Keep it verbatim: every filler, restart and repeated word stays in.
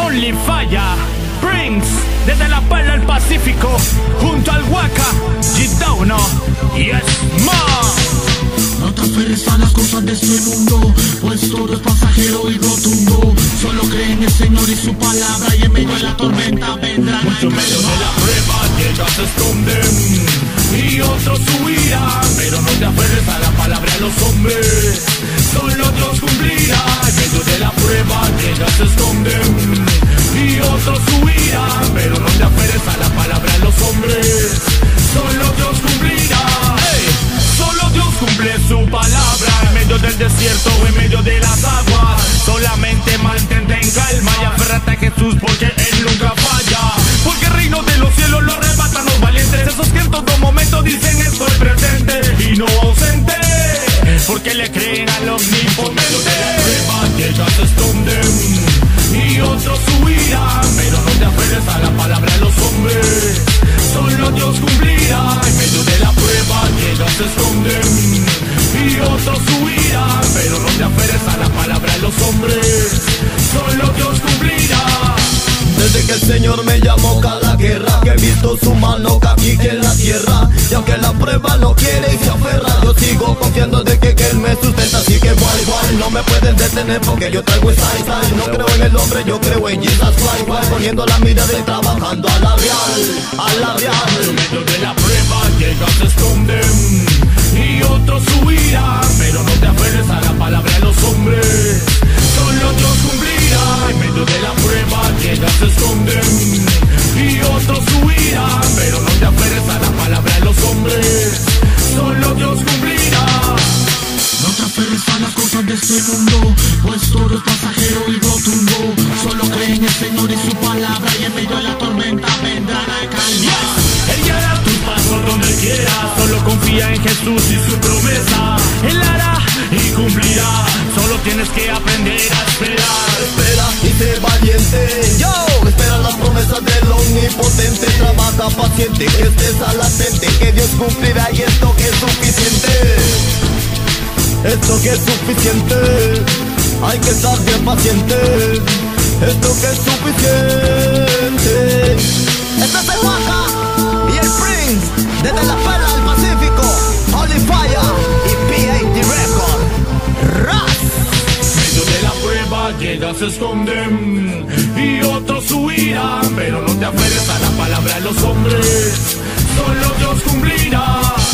Only Falla, Prince, desde la Perla al Pacífico, junto al Waka, G-Dauno y Esma. No te aferres a las cosas de este mundo, pues todo es pasajero y rotundo. Solo cree en el Señor y su palabra, y en medio de la tormenta vendrán. Mucho medio de la prueba que ellos se esconden y otros huirán, pero no te aferres a la palabra de los hombres, solo Dios cumplirá. En medio de la prueba que ellos se esconden y otros huirán, pero no te aferres a la palabra de los hombres, solo Dios cumplirá. Hey, solo Dios cumple su palabra en medio del desierto o en medio de las aguas. Solamente mantente en calma y aférrate a Jesús, porque Él nunca falla. Porque el reino de los cielos lo arrebatan los valientes, esos que en todo momento dicen estoy presente y no ausente, porque le creen al omnipotente. De la prueba que ellos se esconden y otros huirán, pero no te aferres a la palabra de los hombres, solo Dios cumplirá. En medio de la prueba que ellos se esconden y otros huirán, pero no te aferres a la palabra de los hombres, solo Dios cumplirá. Desde que el Señor me llamó cada guerra, que he visto su mano aquí en la tierra. Y aunque la prueba no quiere y se aferra, yo sigo confiando de que, que Él me sustenta. Así que igual, igual, no me pueden detener, porque yo traigo esa style. No creo en el hombre, yo creo en Jesus Christ. Poniendo la mirada y trabajando a la real, a la real. En medio de la prueba que ellos se esconden y otros huirán, pero no te aferres a la palabra de los hombres, solo Dios cumplirá. En medio de la prueba que ellos se esconden y otros huirán, pero no te aferres a la palabra de los hombres, solo Dios cumplirá. No te aferres a las cosas de este mundo, pues todo es pasajero y rotundo. Solo cree en el Señor y su palabra, y en medio de la tormenta vendrá la calma. Él guiará tus pasos donde quieras, solo confía en Jesús y su promesa. Él hará y cumplirá, solo tienes que aprender a esperar. Espera y sé valiente, yo, espera las promesas del omnipotente. Trabaja paciente, que estés al latente, que Dios cumplirá y esto que es suficiente. Esto que es suficiente, hay que estar bien paciente. Esto que es suficiente. Este es el Waka y el Prince, desde la Perla al Pacífico, Only Falla y P ochenta Record. Ras. En medio de la prueba que ellos se esconden y otros huirán, pero no te aferres a la palabra de los hombres, solo Dios cumplirá.